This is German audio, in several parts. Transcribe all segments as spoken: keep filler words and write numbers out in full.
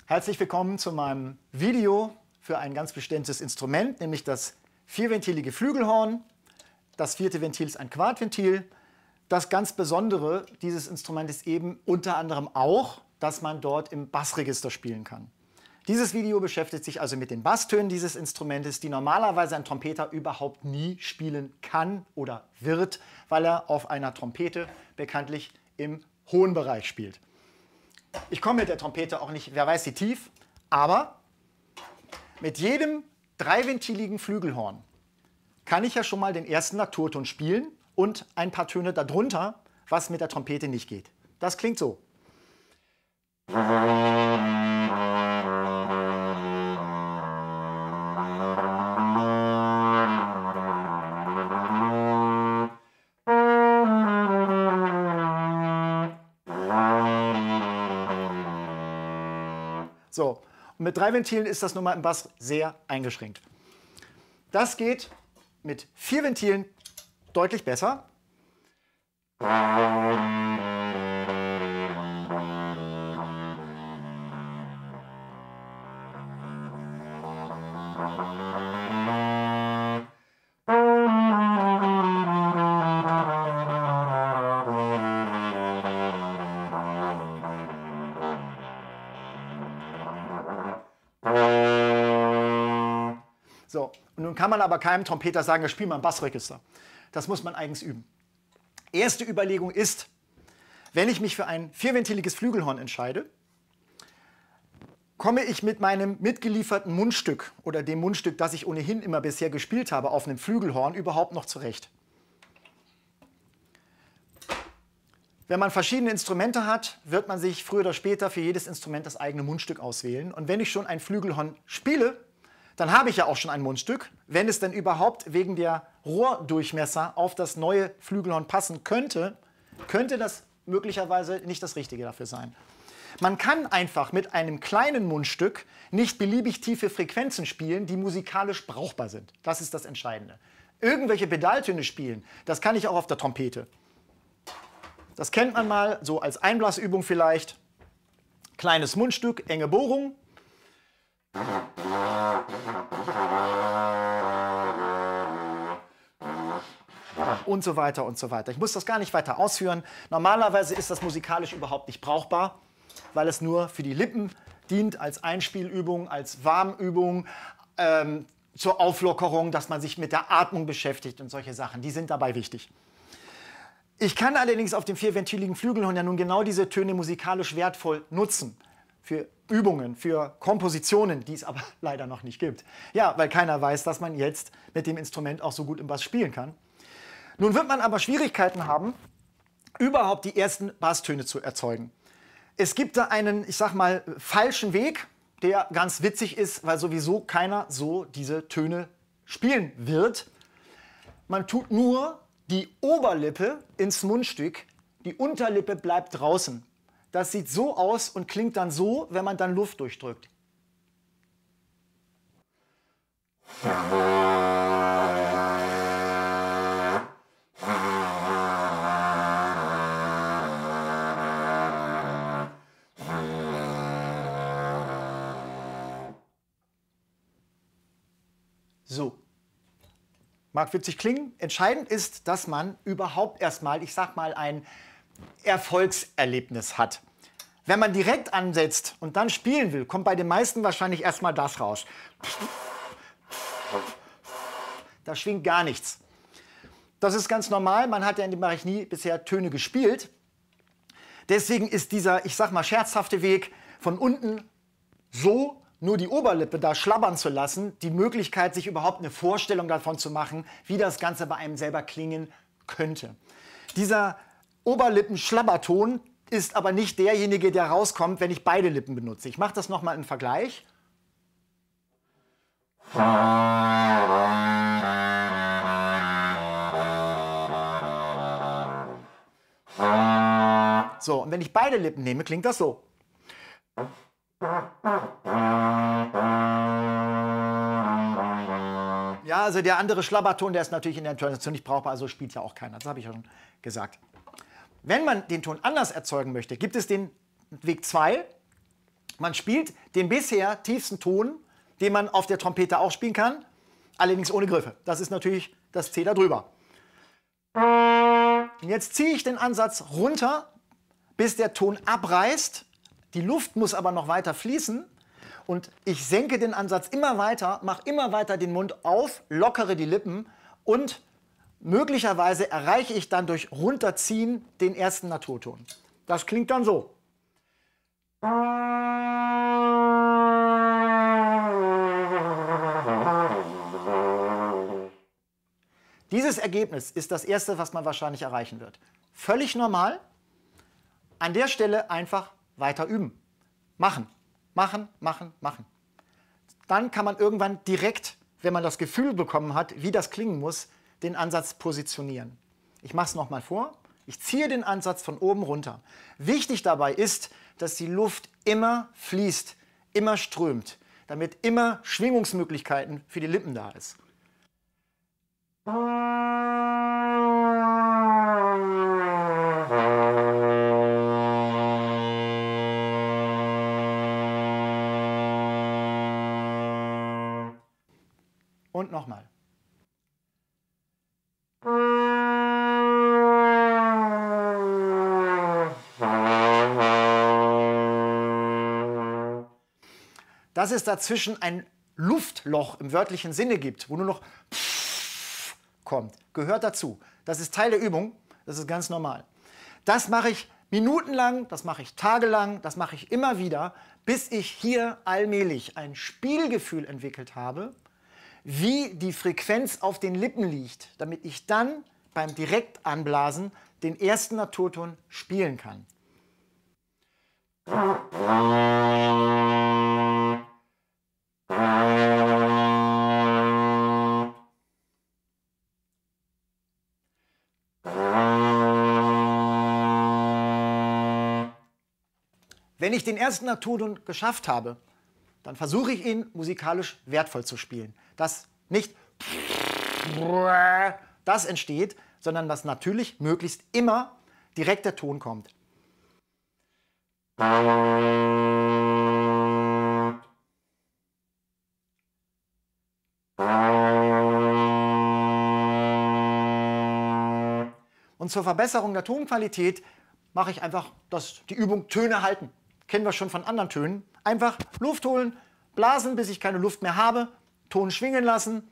Herzlich willkommen zu meinem Video für ein ganz bestimmtes Instrument, nämlich das vierventilige Flügelhorn. Das vierte Ventil ist ein Quartventil. Das ganz Besondere dieses Instruments ist eben unter anderem auch, dass man dort im Bassregister spielen kann. Dieses Video beschäftigt sich also mit den Basstönen dieses Instrumentes, die normalerweise ein Trompeter überhaupt nie spielen kann oder wird, weil er auf einer Trompete bekanntlich im hohen Bereich spielt. Ich komme mit der Trompete auch nicht, wer weiß wie tief, aber mit jedem dreiventiligen Flügelhorn kann ich ja schon mal den ersten Naturton spielen und ein paar Töne darunter, was mit der Trompete nicht geht. Das klingt so. So, und mit drei Ventilen ist das nun mal im Bass sehr eingeschränkt. Das geht mit vier Ventilen deutlich besser. So, und nun kann man aber keinem Trompeter sagen, ja, spiel mal ein Bassregister. Das muss man eigens üben. Erste Überlegung ist, wenn ich mich für ein vierventiliges Flügelhorn entscheide, komme ich mit meinem mitgelieferten Mundstück oder dem Mundstück, das ich ohnehin immer bisher gespielt habe, auf einem Flügelhorn überhaupt noch zurecht. Wenn man verschiedene Instrumente hat, wird man sich früher oder später für jedes Instrument das eigene Mundstück auswählen. Und wenn ich schon ein Flügelhorn spiele, dann habe ich ja auch schon ein Mundstück. Wenn es denn überhaupt wegen der Rohrdurchmesser auf das neue Flügelhorn passen könnte, könnte das möglicherweise nicht das Richtige dafür sein. Man kann einfach mit einem kleinen Mundstück nicht beliebig tiefe Frequenzen spielen, die musikalisch brauchbar sind. Das ist das Entscheidende. Irgendwelche Pedaltöne spielen, das kann ich auch auf der Trompete. Das kennt man mal so als Einblasübung vielleicht. Kleines Mundstück, enge Bohrung. Und so weiter und so weiter. Ich muss das gar nicht weiter ausführen. Normalerweise ist das musikalisch überhaupt nicht brauchbar, weil es nur für die Lippen dient als Einspielübung, als Warmübung, ähm, zur Auflockerung, dass man sich mit der Atmung beschäftigt und solche Sachen. Die sind dabei wichtig. Ich kann allerdings auf dem vierventiligen Flügelhorn ja nun genau diese Töne musikalisch wertvoll nutzen. Für Übungen, für Kompositionen, die es aber leider noch nicht gibt. Ja, weil keiner weiß, dass man jetzt mit dem Instrument auch so gut im Bass spielen kann. Nun wird man aber Schwierigkeiten haben, überhaupt die ersten Basstöne zu erzeugen. Es gibt da einen, ich sag mal, falschen Weg, der ganz witzig ist, weil sowieso keiner so diese Töne spielen wird. Man tut nur die Oberlippe ins Mundstück, die Unterlippe bleibt draußen. Das sieht so aus und klingt dann so, wenn man dann Luft durchdrückt. So. Mag witzig klingen. Entscheidend ist, dass man überhaupt erstmal, ich sag mal, ein Erfolgserlebnis hat. Wenn man direkt ansetzt und dann spielen will, kommt bei den meisten wahrscheinlich erstmal das raus. Da schwingt gar nichts. Das ist ganz normal, man hat ja in dem Bereich nie bisher Töne gespielt. Deswegen ist dieser, ich sag mal, scherzhafte Weg von unten so nur die Oberlippe da schlabbern zu lassen, die Möglichkeit, sich überhaupt eine Vorstellung davon zu machen, wie das Ganze bei einem selber klingen könnte. Dieser Oberlippen-Schlabberton ist aber nicht derjenige, der rauskommt, wenn ich beide Lippen benutze. Ich mache das nochmal im Vergleich. So, und wenn ich beide Lippen nehme, klingt das so. Ja, also der andere Schlabberton, der ist natürlich in der Intonation nicht brauchbar, also spielt ja auch keiner. Das habe ich ja schon gesagt. Wenn man den Ton anders erzeugen möchte, gibt es den Weg zwei. Man spielt den bisher tiefsten Ton, den man auf der Trompete auch spielen kann, allerdings ohne Griffe. Das ist natürlich das C da drüber. Und jetzt ziehe ich den Ansatz runter, bis der Ton abreißt. Die Luft muss aber noch weiter fließen. Und ich senke den Ansatz immer weiter, mache immer weiter den Mund auf, lockere die Lippen und möglicherweise erreiche ich dann durch Runterziehen den ersten Naturton. Das klingt dann so. Dieses Ergebnis ist das erste, was man wahrscheinlich erreichen wird. Völlig normal. An der Stelle einfach weiter üben. Machen, machen, machen, machen. Dann kann man irgendwann direkt, wenn man das Gefühl bekommen hat, wie das klingen muss, den Ansatz positionieren. Ich mache es nochmal vor. Ich ziehe den Ansatz von oben runter. Wichtig dabei ist, dass die Luft immer fließt, immer strömt, damit immer Schwingungsmöglichkeiten für die Lippen da ist. Und nochmal. Dass es dazwischen ein Luftloch im wörtlichen Sinne gibt, wo nur noch kommt, gehört dazu. Das ist Teil der Übung, das ist ganz normal. Das mache ich minutenlang, das mache ich tagelang, das mache ich immer wieder, bis ich hier allmählich ein Spielgefühl entwickelt habe, wie die Frequenz auf den Lippen liegt, damit ich dann beim Direktanblasen den ersten Naturton spielen kann. Wenn ich den ersten Naturton geschafft habe, dann versuche ich ihn musikalisch wertvoll zu spielen. Dass nicht das entsteht, sondern dass natürlich möglichst immer direkt der Ton kommt. Und zur Verbesserung der Tonqualität mache ich einfach das, die Übung Töne halten. Kennen wir schon von anderen Tönen. Einfach Luft holen, blasen, bis ich keine Luft mehr habe, Ton schwingen lassen.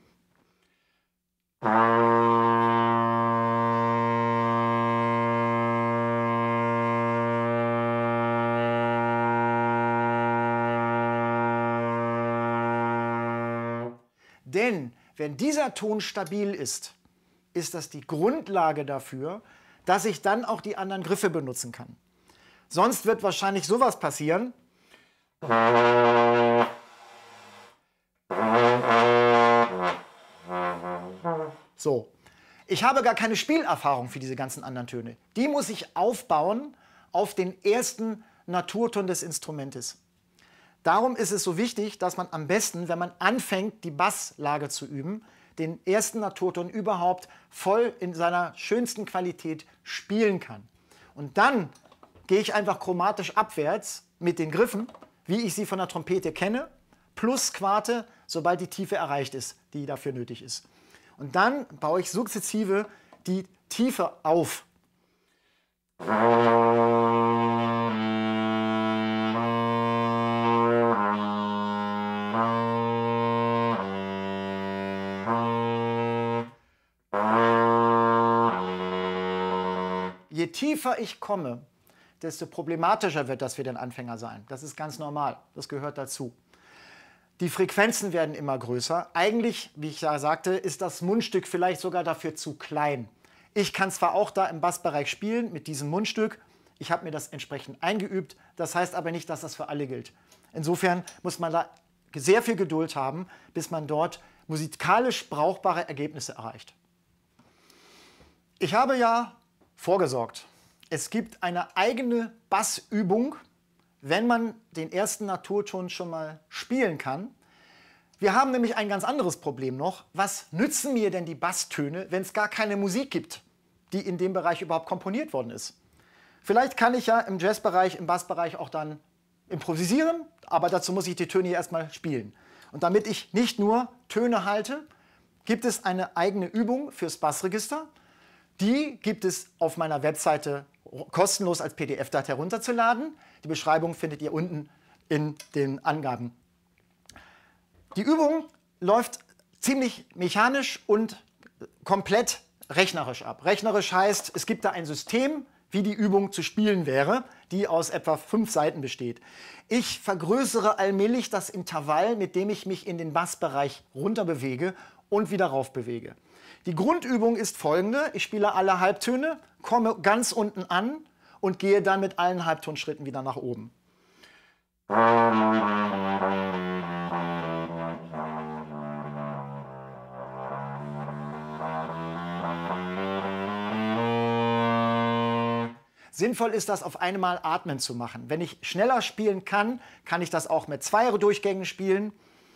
Denn wenn dieser Ton stabil ist, ist das die Grundlage dafür, dass ich dann auch die anderen Griffe benutzen kann. Sonst wird wahrscheinlich sowas passieren. So. Ich habe gar keine Spielerfahrung für diese ganzen anderen Töne. Die muss ich aufbauen auf den ersten Naturton des Instrumentes. Darum ist es so wichtig, dass man am besten, wenn man anfängt, die Basslage zu üben, den ersten Naturton überhaupt voll in seiner schönsten Qualität spielen kann. Und dann gehe ich einfach chromatisch abwärts mit den Griffen, wie ich sie von der Trompete kenne, plus Quarte, sobald die Tiefe erreicht ist, die dafür nötig ist. Und dann baue ich sukzessive die Tiefe auf. Je tiefer ich komme, desto problematischer wird das für den Anfänger sein. Das ist ganz normal, das gehört dazu. Die Frequenzen werden immer größer. Eigentlich, wie ich ja sagte, ist das Mundstück vielleicht sogar dafür zu klein. Ich kann zwar auch da im Bassbereich spielen mit diesem Mundstück, ich habe mir das entsprechend eingeübt, das heißt aber nicht, dass das für alle gilt. Insofern muss man da sehr viel Geduld haben, bis man dort musikalisch brauchbare Ergebnisse erreicht. Ich habe ja vorgesorgt. Es gibt eine eigene Bassübung, wenn man den ersten Naturton schon mal spielen kann. Wir haben nämlich ein ganz anderes Problem noch. Was nützen mir denn die Basstöne, wenn es gar keine Musik gibt, die in dem Bereich überhaupt komponiert worden ist? Vielleicht kann ich ja im Jazzbereich, im Bassbereich auch dann improvisieren, aber dazu muss ich die Töne hier erstmal spielen. Und damit ich nicht nur Töne halte, gibt es eine eigene Übung fürs Bassregister. Die gibt es auf meiner Webseite kostenlos als P D F-Datei herunterzuladen. Die Beschreibung findet ihr unten in den Angaben. Die Übung läuft ziemlich mechanisch und komplett rechnerisch ab. Rechnerisch heißt, es gibt da ein System, wie die Übung zu spielen wäre, die aus etwa fünf Seiten besteht. Ich vergrößere allmählich das Intervall, mit dem ich mich in den Bassbereich runter bewege und wieder rauf bewege. Die Grundübung ist folgende: Ich spiele alle Halbtöne, komme ganz unten an und gehe dann mit allen Halbtonschritten wieder nach oben. Sinnvoll ist das, auf einmal atmen zu machen. Wenn ich schneller spielen kann, kann ich das auch mit zwei Durchgängen spielen.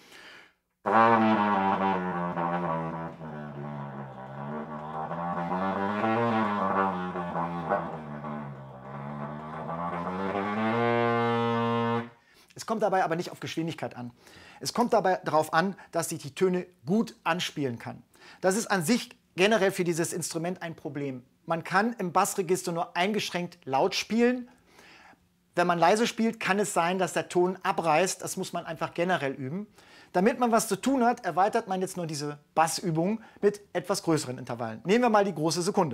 Es kommt dabei aber nicht auf Geschwindigkeit an. Es kommt dabei darauf an, dass ich die Töne gut anspielen kann. Das ist an sich generell für dieses Instrument ein Problem. Man kann im Bassregister nur eingeschränkt laut spielen. Wenn man leise spielt, kann es sein, dass der Ton abreißt. Das muss man einfach generell üben. Damit man was zu tun hat, erweitert man jetzt nur diese Bassübung mit etwas größeren Intervallen. Nehmen wir mal die große Sekunde.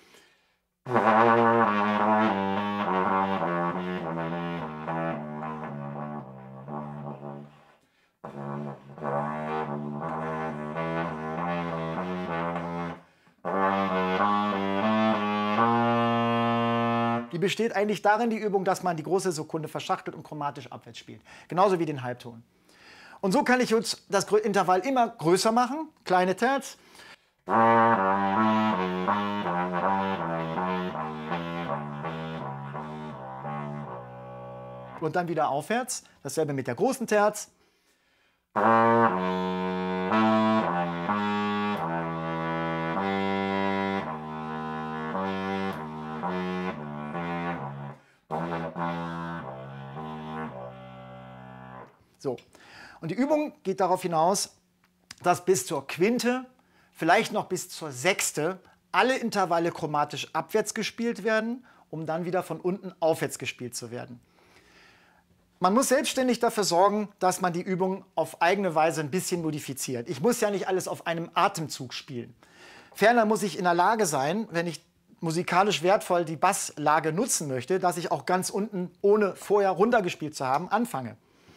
Die besteht eigentlich darin, die Übung, dass man die große Sekunde verschachtelt und chromatisch abwärts spielt. Genauso wie den Halbton. Und so kann ich jetzt das Intervall immer größer machen, kleine Terz. Und dann wieder aufwärts. Dasselbe mit der großen Terz. So. Und die Übung geht darauf hinaus, dass bis zur Quinte, vielleicht noch bis zur Sechste, alle Intervalle chromatisch abwärts gespielt werden, um dann wieder von unten aufwärts gespielt zu werden. Man muss selbstständig dafür sorgen, dass man die Übung auf eigene Weise ein bisschen modifiziert. Ich muss ja nicht alles auf einem Atemzug spielen. Ferner muss ich in der Lage sein, wenn ich musikalisch wertvoll die Basslage nutzen möchte, dass ich auch ganz unten, ohne vorher runtergespielt zu haben, anfange.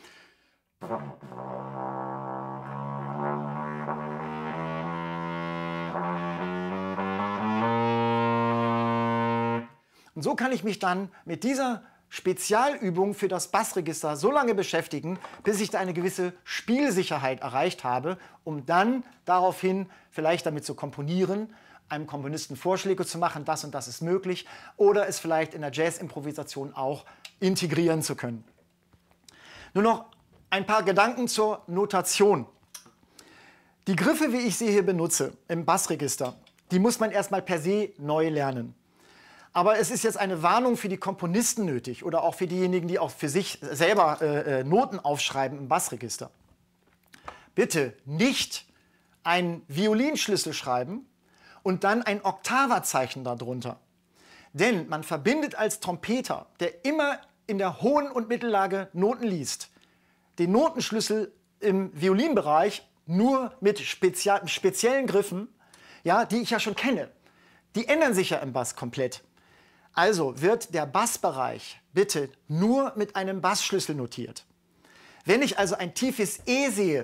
Und so kann ich mich dann mit dieser Spezialübung für das Bassregister so lange beschäftigen, bis ich da eine gewisse Spielsicherheit erreicht habe, um dann daraufhin vielleicht damit zu komponieren, einem Komponisten Vorschläge zu machen, das und das ist möglich, oder es vielleicht in der Jazz-Improvisation auch integrieren zu können. Nur noch ein paar Gedanken zur Notation. Die Griffe, wie ich sie hier benutze im Bassregister, die muss man erstmal per se neu lernen. Aber es ist jetzt eine Warnung für die Komponisten nötig oder auch für diejenigen, die auch für sich selber äh, Noten aufschreiben im Bassregister. Bitte nicht einen Violinschlüssel schreiben und dann ein Oktavazeichen darunter. Denn man verbindet als Trompeter, der immer in der hohen und Mittellage Noten liest, den Notenschlüssel im Violinbereich nur mit spezia- speziellen Griffen, ja, die ich ja schon kenne. Die ändern sich ja im Bass komplett. Also wird der Bassbereich bitte nur mit einem Bassschlüssel notiert. Wenn ich also ein tiefes E sehe,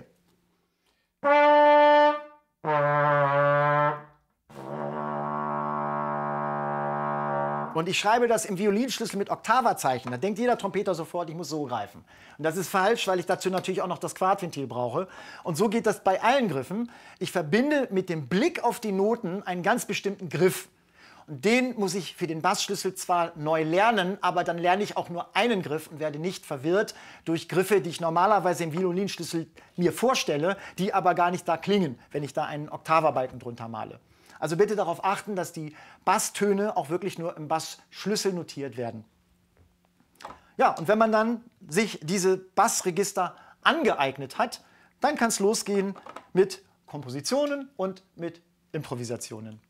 und ich schreibe das im Violinschlüssel mit Oktavazeichen, dann denkt jeder Trompeter sofort, ich muss so greifen. Und das ist falsch, weil ich dazu natürlich auch noch das Quartventil brauche. Und so geht das bei allen Griffen. Ich verbinde mit dem Blick auf die Noten einen ganz bestimmten Griff. Und den muss ich für den Bassschlüssel zwar neu lernen, aber dann lerne ich auch nur einen Griff und werde nicht verwirrt durch Griffe, die ich normalerweise im Violinschlüssel mir vorstelle, die aber gar nicht da klingen, wenn ich da einen Oktaverbalken drunter male. Also bitte darauf achten, dass die Basstöne auch wirklich nur im Bassschlüssel notiert werden. Ja, und wenn man dann sich diese Bassregister angeeignet hat, dann kann es losgehen mit Kompositionen und mit Improvisationen.